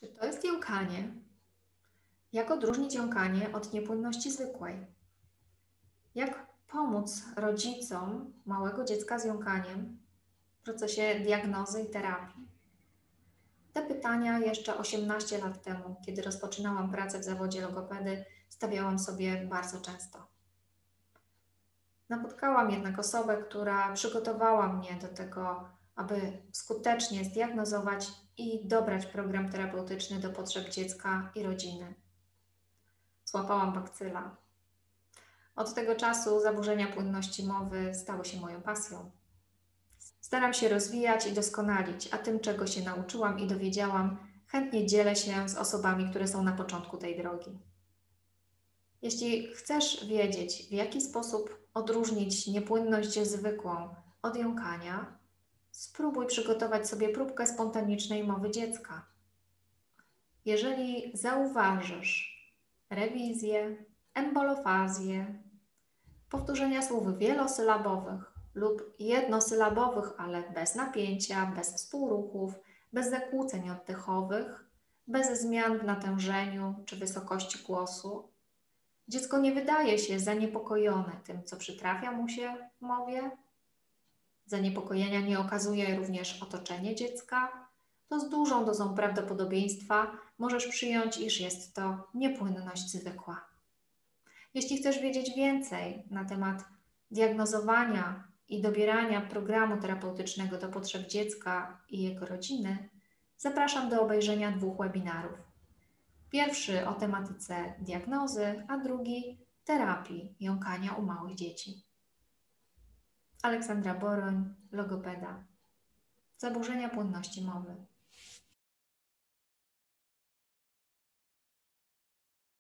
Czy to jest jąkanie? Jak odróżnić jąkanie od niepłynności zwykłej? Jak pomóc rodzicom małego dziecka z jąkaniem w procesie diagnozy i terapii? Te pytania jeszcze 18 lat temu, kiedy rozpoczynałam pracę w zawodzie logopedy, stawiałam sobie bardzo często. Napotkałam jednak osobę, która przygotowała mnie do tego, aby skutecznie zdiagnozować i dobrać program terapeutyczny do potrzeb dziecka i rodziny. Złapałam bakcyla. Od tego czasu zaburzenia płynności mowy stały się moją pasją. Staram się rozwijać i doskonalić, a tym, czego się nauczyłam i dowiedziałam, chętnie dzielę się z osobami, które są na początku tej drogi. Jeśli chcesz wiedzieć, w jaki sposób odróżnić niepłynność zwykłą od jąkania, spróbuj przygotować sobie próbkę spontanicznej mowy dziecka. Jeżeli zauważysz rewizję, embolofazję, powtórzenia słów wielosylabowych lub jednosylabowych, ale bez napięcia, bez współruchów, bez zakłóceń oddechowych, bez zmian w natężeniu czy wysokości głosu, dziecko nie wydaje się zaniepokojone tym, co przytrafia mu się w mowie. Zaniepokojenia nie okazuje również otoczenie dziecka. To z dużą dozą prawdopodobieństwa możesz przyjąć, iż jest to niepłynność zwykła. Jeśli chcesz wiedzieć więcej na temat diagnozowania i dobierania programu terapeutycznego do potrzeb dziecka i jego rodziny, zapraszam do obejrzenia 2 webinarów. Pierwszy o tematyce diagnozy, a drugi terapii jąkania u małych dzieci. Aleksandra Boroń, logopeda. Zaburzenia płynności mowy.